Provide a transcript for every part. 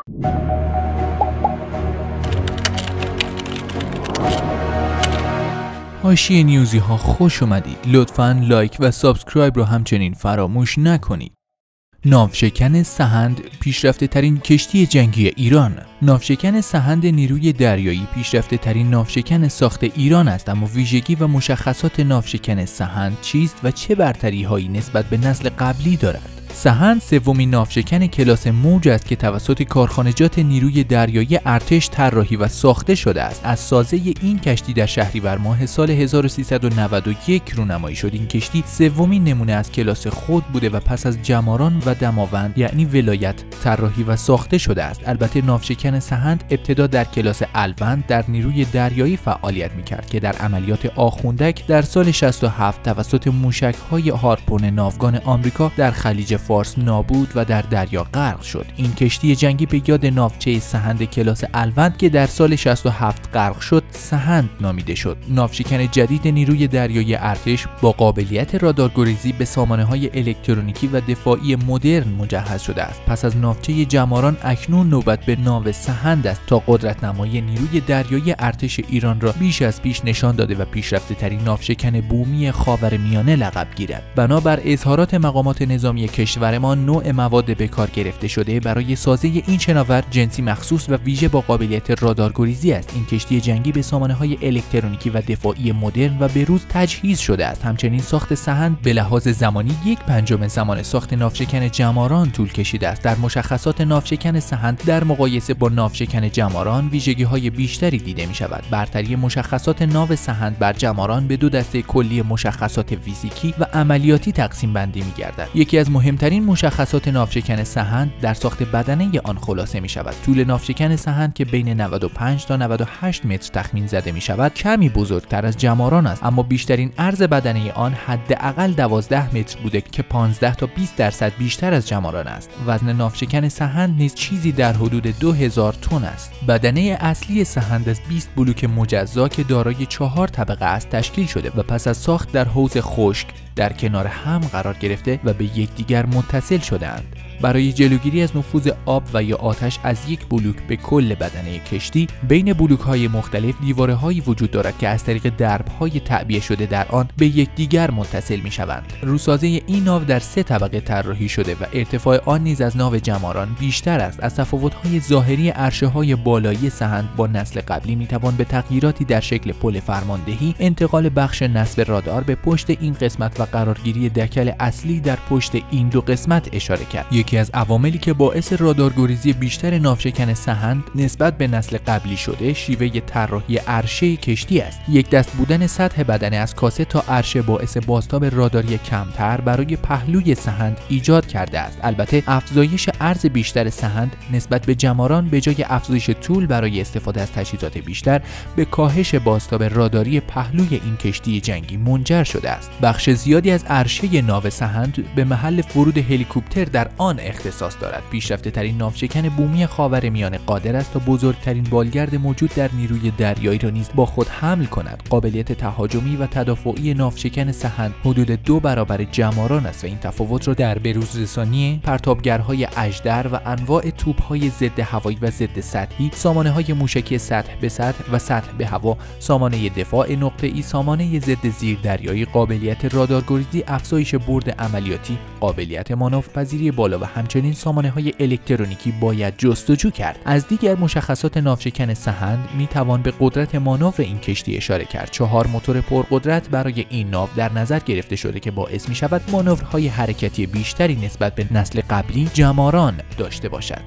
حاشیه نیوزی ها خوش اومدید. لطفاً لایک و سابسکرایب رو همچنین فراموش نکنید. ناوشکن سهند پیشرفته ترین کشتی جنگی ایران. ناوشکن سهند نیروی دریایی پیشرفته ترین ناوشکن ساخت ایران است، اما ویژگی و مشخصات ناوشکن سهند چیست و چه برتری هایی نسبت به نسل قبلی دارد؟ سهند سومین ناوشکن کلاس موج است که توسط کارخانجات نیروی دریایی ارتش طراحی و ساخته شده است. از سازه این کشتی در شهریور ماه سال 1391 رونمایی شد. این کشتی سومین نمونه از کلاس خود بوده و پس از جماران و دماوند یعنی ولایت طراحی و ساخته شده است. البته ناوشکن سهند ابتدا در کلاس الوند در نیروی دریایی فعالیت می‌کرد که در عملیات آخوندک در سال 67 توسط موشک‌های هارپون ناوگان آمریکا در خلیج فارس نابود و در دریا غرق شد. این کشتی جنگی به یاد ناوچه سهند کلاس الوند که در سال 67 غرق شد سهند نامیده شد. ناوشکن جدید نیروی دریایی ارتش با قابلیت رادارگریزی به سامانه‌های الکترونیکی و دفاعی مدرن مجهز شده است. پس از ناوچه جماران اکنون نوبت به ناو سهند است تا قدرت نمایی نیروی دریایی ارتش ایران را بیش از پیش نشان داده و پیشرفته ترین ناوشکن بومی خاورمیانه لقب گیرد. بنابر اظهارات مقامات نظامی کشورمان نوع مواد به کار گرفته شده برای سازه این شناور جنسی مخصوص و ویژه با قابلیت رادارگریزی است. این کشتی جنگی به سامانه‌های الکترونیکی و دفاعی مدرن و به‌روز تجهیز شده است. همچنین ساخت سهند به لحاظ زمانی 1/5 زمان ساخت ناوشکن جماران طول کشیده است. در مشخصات ناوشکن سهند در مقایسه با ناوشکن جماران ویژگی‌های بیشتری دیده می‌شود. برتری مشخصات ناو سهند بر جماران به دو دسته کلی مشخصات فیزیکی و عملیاتی تقسیم بندی می‌گردد. یکی از مهمترین مشخصات ناوشکن سهند در ساخت بدنه آن خلاصه می‌شود. طول ناوشکن سهند که بین 95 تا 98 متر تخمین زده می‌شود کمی بزرگتر از جماران است، اما بیشترین عرض بدنه آن حداقل 12 متر بوده که 15 تا 20% بیشتر از جماران است. وزن ناوشکن سهند نیز چیزی در حدود 2000 تن است. بدنه اصلی سهند از 20 بلوک مجزا که دارای 4 طبقه است تشکیل شده و پس از ساخت در حوض خشک در کنار هم قرار گرفته و به یکدیگر متصل شده‌اند. برای جلوگیری از نفوذ آب و یا آتش از یک بلوک به کل بدنه کشتی بین بلوک‌های مختلف دیواره‌هایی وجود دارد که از طریق درب‌های تعبیه شده در آن به یکدیگر متصل می‌شوند. روسازه این ناو در 3 طبقه طراحی شده و ارتفاع آن نیز از ناو جماران بیشتر است. از تفاوت‌های ظاهری عرشه‌های بالایی سهند با نسل قبلی می‌توان به تغییراتی در شکل پل فرماندهی، انتقال بخش نصب رادار به پشت این قسمت و قرارگیری دکل اصلی در پشت این دو قسمت اشاره کرد. یکی از عواملی که باعث رادارگریزی بیشتر ناوشکن سهند نسبت به نسل قبلی شده شیوه طراحی عرشه کشتی است. یک دست بودن سطح بدنه از کاسه تا عرشه باعث بازتاب راداری کمتر برای پهلوی سهند ایجاد کرده است. البته افزایش عرض بیشتر سهند نسبت به جماران به جای افزایش طول برای استفاده از تجهیزات بیشتر به کاهش بازتاب راداری پهلوی این کشتی جنگی منجر شده است. بخش زیادی از عرشه ناو سهند به محل فرود هلیکوپتر در آن اختصاص دارد. پیشرفته ترین ناوشکن بومی خاورمیانه قادر است تا بزرگترین بالگرد موجود در نیروی دریایی را نیز با خود حمل کند. قابلیت تهاجمی و تدافعی ناوشکن سهند حدود 2 برابر جماران است و این تفاوت را در بروز رسانی پرتابگرهای اژدر و انواع توپ‌های ضد هوایی و ضد سطحی، سامانه‌های موشکی سطح به سطح و سطح به هوا، سامانه دفاع نقطه‌ای، سامانه ضد زیردریایی، قابلیت رادارگریزی، افزایش برد عملیاتی، قابلیت مانورپذیری بالا و همچنین سامانه‌های الکترونیکی باید جستجو کرد. از دیگر مشخصات ناوشکن سهند میتوان به قدرت مانور این کشتی اشاره کرد. 4 موتور پرقدرت برای این ناو در نظر گرفته شده که باعث میشود مانورهای حرکتی بیشتری نسبت به نسل قبلی جماران داشته باشد.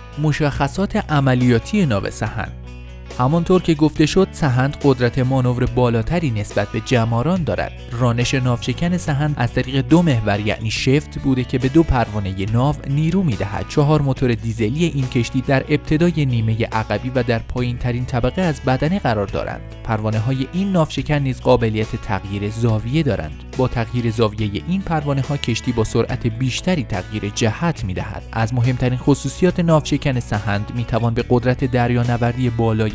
مشخصات عملیاتی ناو سهند: همانطور که گفته شد سهند قدرت مانور بالاتری نسبت به جماران دارد. رانش ناوشکن سهند از طریق 2 محور یعنی شفت بوده که به 2 پروانه ناو نیرو میدهد. 4 موتور دیزلی این کشتی در ابتدای نیمه عقبی و در پایین ترین طبقه از بدنه قرار دارند. پروانه های این ناوشکن نیز قابلیت تغییر زاویه دارند. با تغییر زاویه این پروانه ها کشتی با سرعت بیشتری تغییر جهت میدهد. از مهمترین خصوصیات ناوشکن سهند میتوان به قدرت دریانوردی بالای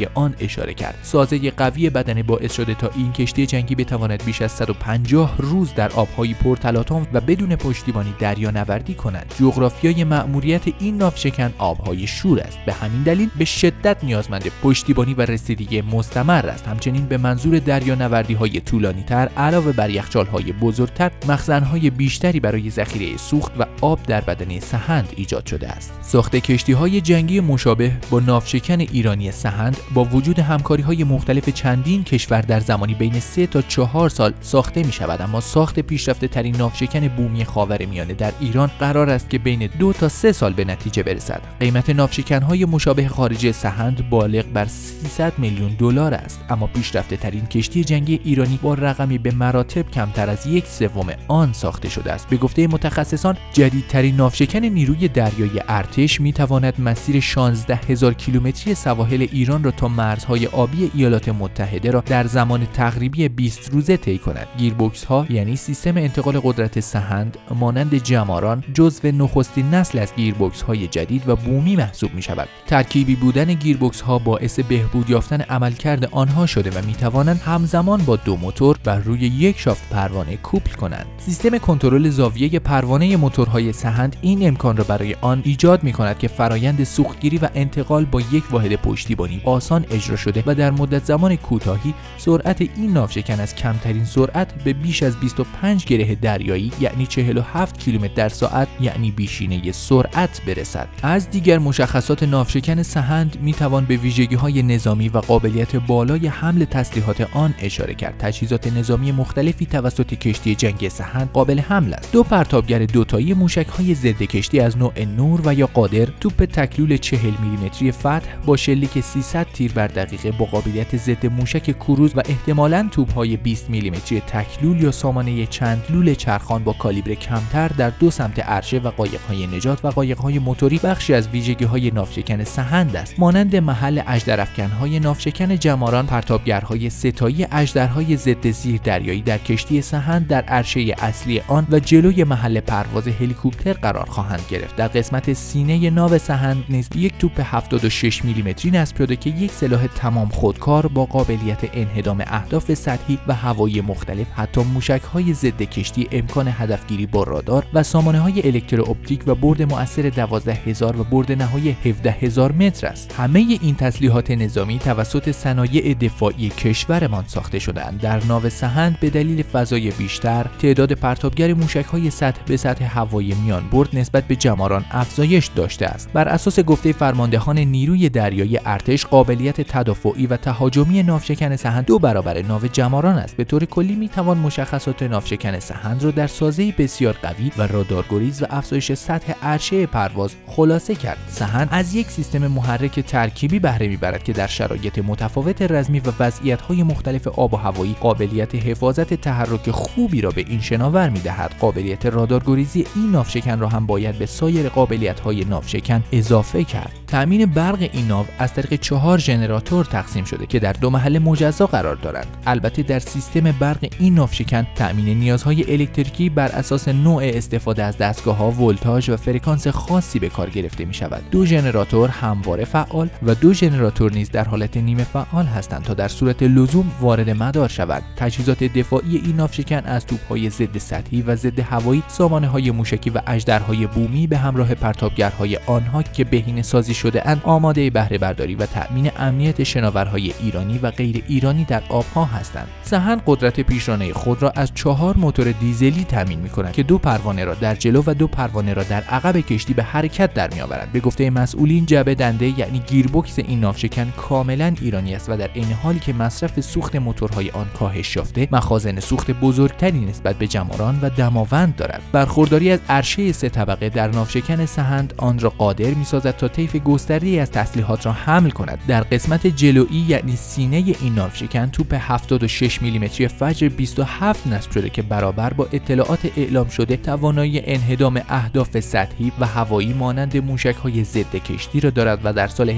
آن اشاره کرد. سازه قوی بدنه باعث شده تا این کشتی جنگی بتواند بیش از 150 روز در آبهای پرتلاطم و بدون پشتیبانی دریانوردی کند. جغرافیای مأموریت این ناوشکن آبهای شور است. به همین دلیل به شدت نیازمند پشتیبانی و رسیدگی مستمر است. همچنین به منظور دریانوردی‌های طولانی‌تر علاوه بر یخچال‌های بزرگتر، مخزن‌های بیشتری برای ذخیره سوخت و آب در بدنه سحند ایجاد شده است. ساخت کشتی‌های جنگی مشابه با ناوشکن ایرانی سحند با وجود همکاری‌های مختلف چندین کشور در زمانی بین 3 تا 4 سال ساخته می‌شود، اما ساخت پیشرفته‌ترین ناوشکن بومی خاورمیانه در ایران قرار است که بین 2 تا 3 سال به نتیجه برسد. قیمت ناوشکن‌های مشابه خارجی سحند بالغ بر 300 میلیون دلار است، اما پیشرفته‌ترین کشتی جنگی ایرانی با رقمی به مراتب کمتر از 1/3 آن ساخته شده است. به گفته متخصصان، جدیدترین ناوشکن نیروی دریایی ارتش می‌تواند مسیر 16000 کیلومتری سواحل ایران را تا مرزهای آبی ایالات متحده را در زمان تقریبی 20 روزه طی کند. گیربکس ها یعنی سیستم انتقال قدرت سحند مانند جماران جزو نخستین نسل از گیربکس های جدید و بومی محسوب می شود. ترکیبی بودن گیربکس ها باعث بهبود یافتن عملکرد آنها شده و می توانند همزمان با 2 موتور بر روی یک شافت پروانه کوپل کنند. سیستم کنترل زاویه پروانه موتورهای سحند این امکان را برای آن ایجاد می کند که فرایند سوختگیری و انتقال با یک واحد پشتیبانی آسان اجرا شده و در مدت زمان کوتاهی سرعت این ناوشکن از کمترین سرعت به بیش از 25 گره دریایی یعنی 47 کیلومتر در ساعت یعنی بیشینه سرعت برسد. از دیگر مشخصات ناوشکن سحند می توان به ویژگی‌های نظامی و قابلیت بالای حمل تسلیحات آن اشاره کرد. تجهیزات نظامی مختلفی توسط کشتی جنگی سحند قابل حمل است. 2 پرتابگر دوتایی موشک‌های ضد کشتی از نوع نور و یا قادر، توپ تکلول 40 میلیمتری فتح با شلیک 300 تیر بر دقیقه با قابلیت ضد موشک کروز و احتمالاً توپ‌های 20 میلیمتری تکلول یا سامانه چند لول چرخان با کالیبر کمتر در 2 سمت عرشه و قایق‌های نجات و قایق‌های موتوری بخشی از ویژگی‌های ناوشکن سحند است. مانند محل اژدرافکن‌های ناوشکن جماران، پرتابگرهای ستایی اژدرهای ضد زیر دریایی در کشتی سحند در عرشه اصلی آن و جلوی محل پرواز هلیکوپتر قرار خواهند گرفت. در قسمت سینه ناو سحند نیز یک توپ 76 میلیمتری نصب شده که یک سلاح تمام خودکار با قابلیت انهدام اهداف سطحی و هوایی مختلف، حتی موشک‌های ضد کشتی، امکان هدفگیری با رادار و سامانه‌های الکترواپتیک و برد مؤثر 12000 و برد نهایی 17000 متر است. همه این تسلیحات نظامی توسط صنایع دفاعی کشورمان ساخته شده‌اند. در ناو سحند به دلیل فضای بیشتر، تعداد پرتابگر موشک‌های سطح به سطح هوایی میان برد نسبت به جماران افزایش داشته است. بر اساس گفته فرماندهان نیروی دریایی ارتش، قابلیت تدافعی و تهاجمی ناوشکن سحند 2 برابر ناو جماران است. به طور کلی می توان مشخصات ناوشکن سحند را در سازه‌ای بسیار قوی و رادارگریز و افزایش سطح عرشه پرواز خلاصه کرد. سحند از یک سیستم محرک ترکیبی بهره میبرد که در شرایط متفاوت رزمی و وضعیت‌های مختلف آب و هوایی قابلیت حفاظت تحرک خوبی را به این شناور می‌دهد. قابلیت رادارگریزی این ناوشکن را هم باید به سایر قابلیت‌های ناوشکن اضافه کرد. تأمین برق این ناو از طریق 4 ژنراتور تقسیم شده که در 2 محل مجزا قرار دارند. البته در سیستم برق این ناوشکن تأمین نیازهای الکتریکی بر اساس نوع استفاده از دستگاه‌ها، ولتاژ و فرکانس خاصی به کار گرفته می‌شود. 2 ژنراتور همواره فعال و 2 ژنراتور نیز در حالت نیمه فعال هستند تا در صورت لزوم وارد مدار شوند. تجهیزات دفاعی این ناوشکن از توپ‌های ضد سطحی و ضد هوایی، سامانه‌های موشکی و اژدرهای بومی به همراه پرتابگرهای آنها که بهینه‌سازی شده‌اند آماده بهره برداری و تأمین امنیت شناورهای ایرانی و غیر ایرانی در آبها هستند. سحند قدرت پیشرانه خود را از 4 موتور دیزلی تامین می‌کند که 2 پروانه را در جلو و 2 پروانه را در عقب کشتی به حرکت در می‌آورند. به گفته مسئولین، جبه دنده یعنی گیربکس این ناوشکن کاملا ایرانی است و در عین حالی که مصرف سوخت موتورهای آن کاهش یافته، مخازن سوخت بزرگتری نسبت به جماران و دماوند دارد. برخورداری از عرشه 3 طبقه در ناوشکن سحند آن را قادر می‌سازد تا طیف گسترده‌ای از تسلیحات را حمل کند. در قسمت جلویی یعنی سینه این ناوشکن توپ 76 میلیمتری فجر 27 نصب شده که برابر با اطلاعات اعلام شده توانایی انهدام اهداف سطحی و هوایی مانند موشک‌های ضد کشتی را دارد و در سال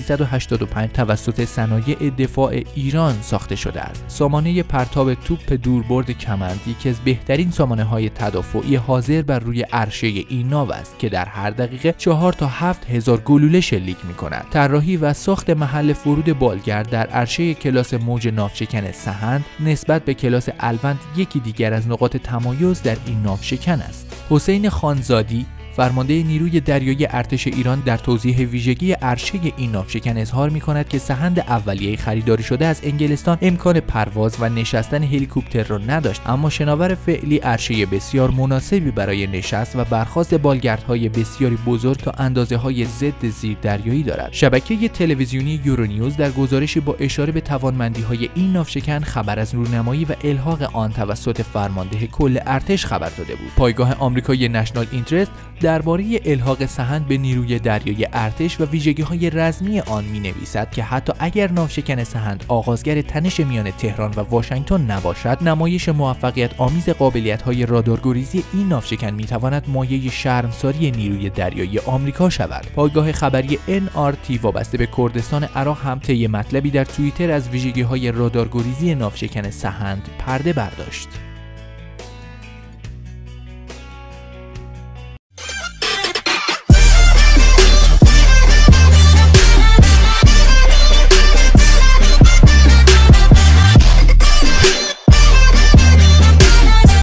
1385 توسط صنایع دفاع ایران ساخته شده است. سامانه پرتاب توپ دوربرد کمند یکی از بهترین سامانه‌های تدافعی حاضر بر روی عرشه این ناو است که در هر دقیقه 4 تا 7 هزار گلوله شلیک می‌کند. طراحی و ساخت محل محل فرود بالگرد در عرشه کلاس موج ناوشکن سهند نسبت به کلاس الوند یکی دیگر از نقاط تمایز در این ناوشکن است. حسین خانزادی فرمانده نیروی دریایی ارتش ایران در توضیح ویژگی عرشه این ناوشکن اظهار می‌کند که سهند اولیه خریداری شده از انگلستان امکان پرواز و نشستن هلیکوپتر را نداشت، اما شناور فعلی عرشه بسیار مناسبی برای نشست و برخاست بالگردهای بسیاری بزرگ تا اندازه‌های ضد زیردریایی دارد. شبکه تلویزیونی یورونیوز در گزارشی با اشاره به توانمندی‌های این ناوشکن خبر از رونمایی و الحاق آن توسط فرمانده کل ارتش خبر داده بود. پایگاه آمریکایی نشنال اینترست درباره الحاق سهند به نیروی دریایی ارتش و ویژگی‌های رزمی آن می‌نویسد که حتی اگر ناوشکن سهند آغازگر تنش میان تهران و واشنگتن نباشد، نمایش موفقیت آمیز قابلیت‌های رادارگریزی این ناوشکن می‌تواند مایه شرمساری نیروی دریایی آمریکا شود. پایگاه خبری NRT وابسته به کردستان عراق هم طی مطلبی در توییتر از ویژگی‌های رادارگریزی ناوشکن سهند پرده برداشت.